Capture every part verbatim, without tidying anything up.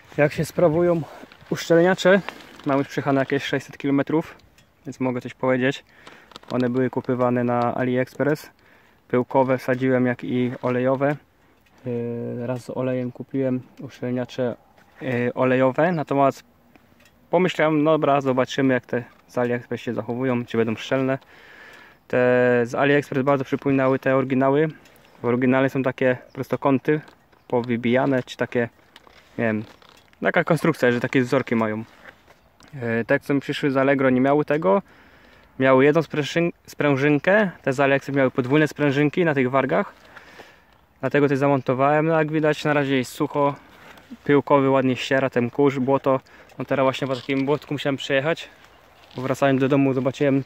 jak się sprawują uszczelniacze. Mam już przejechane jakieś sześćset kilometrów, więc mogę coś powiedzieć. One były kupywane na AliExpress. Pyłkowe wsadziłem, jak i olejowe. Raz z olejem kupiłem uszczelniacze olejowe, natomiast pomyślałem, no dobra, zobaczymy, jak te z AliExpress się zachowują, czy będą szczelne. Te z AliExpress bardzo przypominały te oryginały. W oryginale są takie prostokąty powybijane, czy takie, nie wiem, taka konstrukcja, że takie wzorki mają. Te, co mi przyszły z Allegro, nie miały tego. Miały jedną sprężynkę, te z AliExpress miały podwójne sprężynki na tych wargach. Dlatego to zamontowałem. No jak widać, na razie jest sucho, pyłkowy ładnie ściera ten kurz, błoto. No teraz właśnie po takim błotku musiałem przejechać. Wracając do domu zobaczyłem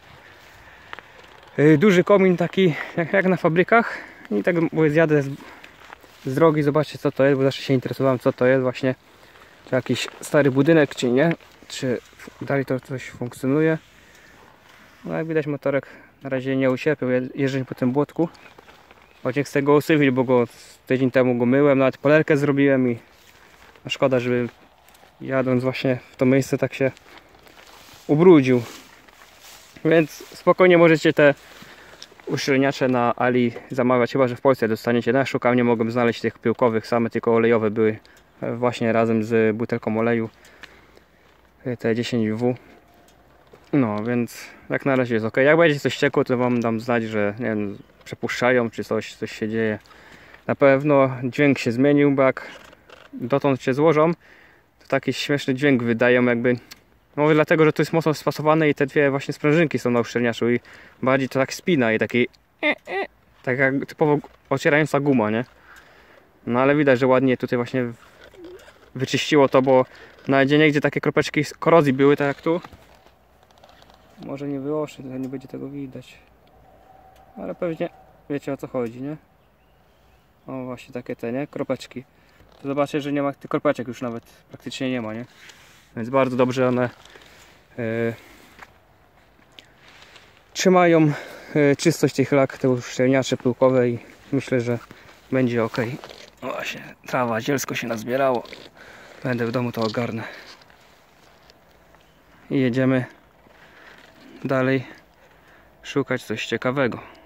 duży komin taki jak, jak na fabrykach. I tak mówię, zjadę z, z drogi, zobaczcie co to jest, bo zawsze się interesowałem, co to jest właśnie. Czy jakiś stary budynek, czy nie. Czy dalej to coś funkcjonuje. No jak widać, motorek na razie nie ucierpiał jeżdżąc po tym błotku. Choć nie chcę go usywić, bo go tydzień temu go myłem, nawet polerkę zrobiłem i no szkoda, żeby jadąc właśnie w to miejsce tak się ubrudził. Więc spokojnie możecie te uszczelniacze na Ali zamawiać, chyba że w Polsce dostaniecie. No ja szukałem, nie mogłem znaleźć tych pyłkowych, same tylko olejowe były właśnie razem z butelką oleju, te dziesięć W. No więc jak na razie jest ok. Jak będzie coś ciekło, to wam dam znać, że nie wiem, przepuszczają, czy coś, coś się dzieje. Na pewno dźwięk się zmienił, bo jak dotąd się złożą, to taki śmieszny dźwięk wydają, jakby. Może dlatego, że to jest mocno spasowane i te dwie właśnie sprężynki są na uszczelniaczu i bardziej to tak spina i taki tak jak typowo ocierająca guma, nie? No ale widać, że ładnie tutaj właśnie wyczyściło to, bo na gdzie niegdzie takie kropeczki korozji były, tak jak tu. Może nie wyoszy, nie będzie tego widać. Ale pewnie wiecie, o co chodzi, nie? O właśnie takie te, nie? Kropeczki. To zobaczcie, że nie ma tych kropeczek, już nawet praktycznie nie ma, nie? Więc bardzo dobrze one yy, trzymają yy, czystość tych lak, te uszczelniacze pyłkowe i myślę, że będzie ok. No właśnie, trawa, zielsko się nazbierało. Będę w domu, to ogarnę. I jedziemy dalej szukać coś ciekawego.